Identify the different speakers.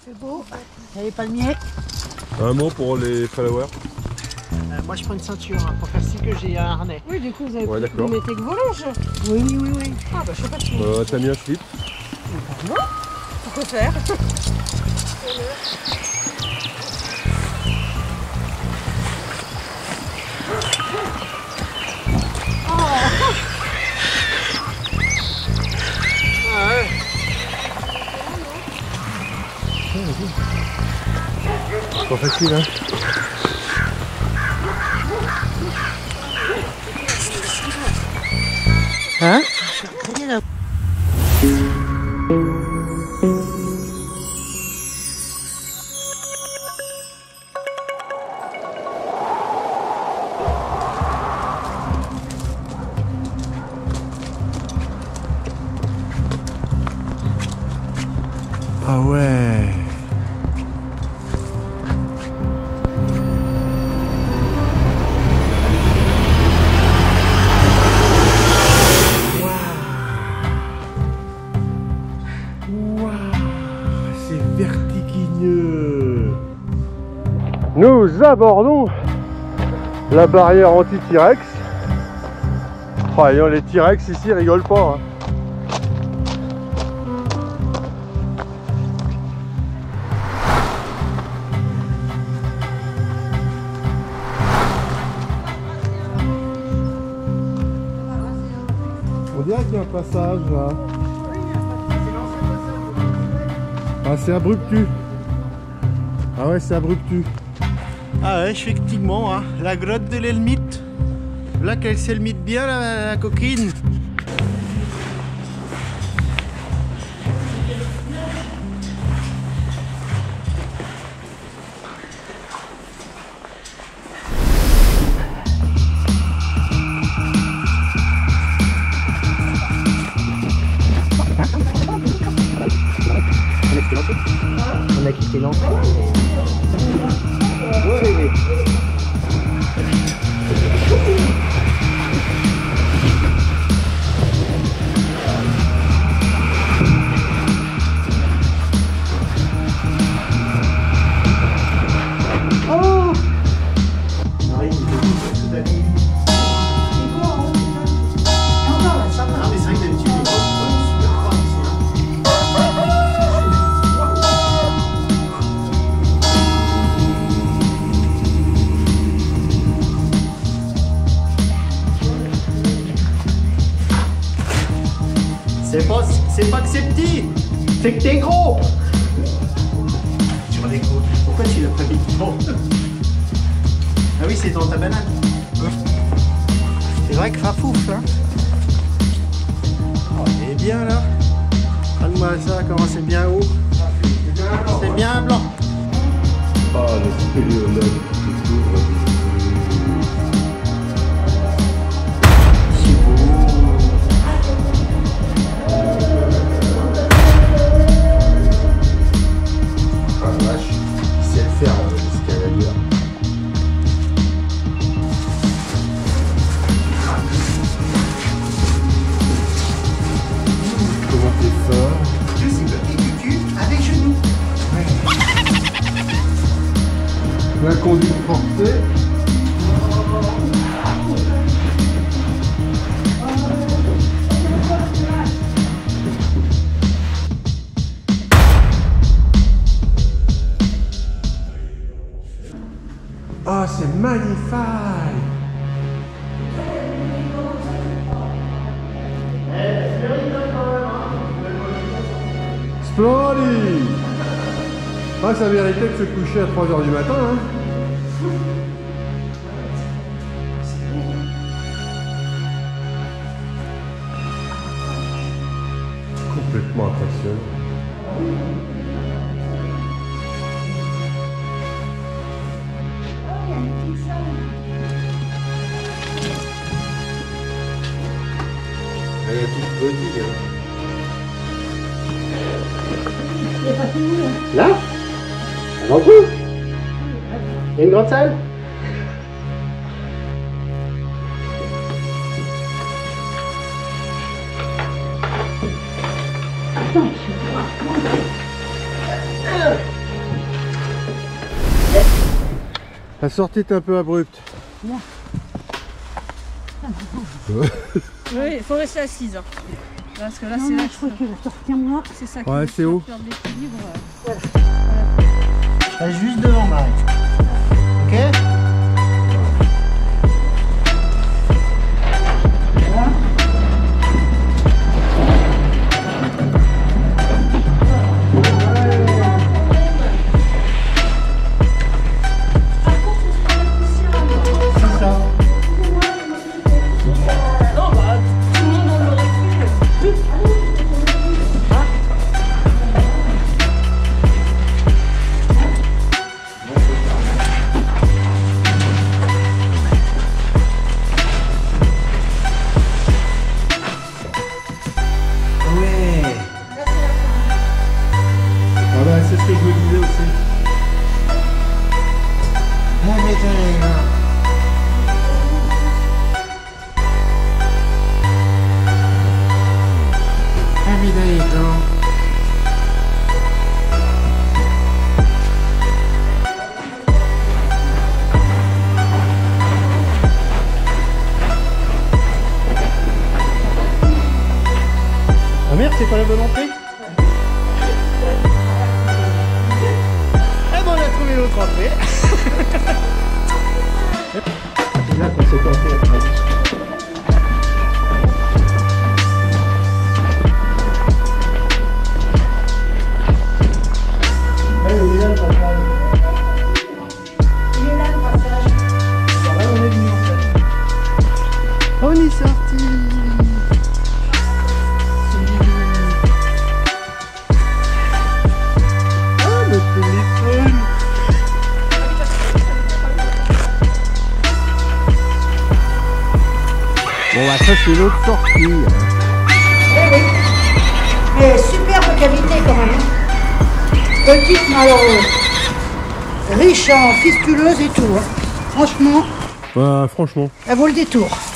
Speaker 1: C'est beau. Il y a les palmiers.
Speaker 2: Un mot pour les followers.
Speaker 3: Moi je prends une ceinture hein, pour faire si que j'ai un harnais.
Speaker 1: Oui, du coup, vous, avez
Speaker 2: Ouais,
Speaker 1: vous
Speaker 2: d'accord.
Speaker 1: mettez que vos linges.
Speaker 3: Oui, oui, oui, oui.
Speaker 1: Ah, bah, je sais pas si.
Speaker 2: T'as mis un slip?
Speaker 1: Non. Pourquoi faire?
Speaker 2: C'est pas facile, hein?
Speaker 3: Hein?
Speaker 2: Ah ouais. C'est vertigineux. Nous abordons la barrière anti-T-Rex. Oh, les T-Rex ici rigolent pas. Hein. On dirait qu'il y a un passage là. Ah, c'est abruptu. Ah ouais, c'est abruptu.
Speaker 3: Ah ouais, effectivement, hein. La grotte de l'Elmite. Là qu'elle s'élmite bien la coquine. On a quitté l'entrée. Ouais. Oh! Marie, il fait tout à coup. Ah, mais c'est vrai que d'habitude, les grottes sont super fortes ici. C'est pas que c'est petit, c'est que t'es gros. Sur les gros. Pourquoi tu l'as pas mis gros? Ah oui, c'est dans ta banane. C'est vrai que ça foufle, hein. Oh, il est bien là. Regarde-moi ça, comment c'est bien haut. C'est bien blanc.
Speaker 2: Ah, le spéléologue qui s'ouvre. La conduite forcée. Oh, c'est magnifique. Splendide. Ah, ça méritait de se coucher à 3h du matin, hein. Complètement impressionnant. Elle est toute petite, hein.
Speaker 1: C'est pas fini.
Speaker 3: Là? Avant tout? Il y a une grande salle?
Speaker 1: Attends, je vais voir.
Speaker 2: La sortie est un peu abrupte.
Speaker 1: Bien.
Speaker 4: Oui, il faut rester assise. Hein. Parce que là,
Speaker 1: Non,
Speaker 4: c'est
Speaker 1: non,
Speaker 4: là
Speaker 1: je crois que la sortie moi.
Speaker 4: c'est ça qui
Speaker 2: Ouais,
Speaker 4: peut
Speaker 2: c'est haut.
Speaker 4: perdre l'équilibre.
Speaker 3: Je reste juste devant, Marie. Ok? C'est ça.
Speaker 4: Non, bah, tout le monde en aurait fait.
Speaker 3: Ouais. Ah bah c'est ce que je me disais aussi. Ah mais t'as ah mais d'accord. Ah merde, c'est pas la bonne entrée? Eh ben on a trouvé l'autre entrée. Et là quand c'est entré la tradition. Allez, il est là le passage.
Speaker 1: Il est là le passage.
Speaker 3: Par là on est venu en fait. On est sorti. Ah, le téléphone. Bon bah ça c'est l'autre sortie.
Speaker 1: Eh oui. Mais superbe cavité quand même. Hein. Petite mais alors riche en fistuleuses et tout. Hein. Franchement,
Speaker 2: Bah franchement.
Speaker 1: elle vaut le détour.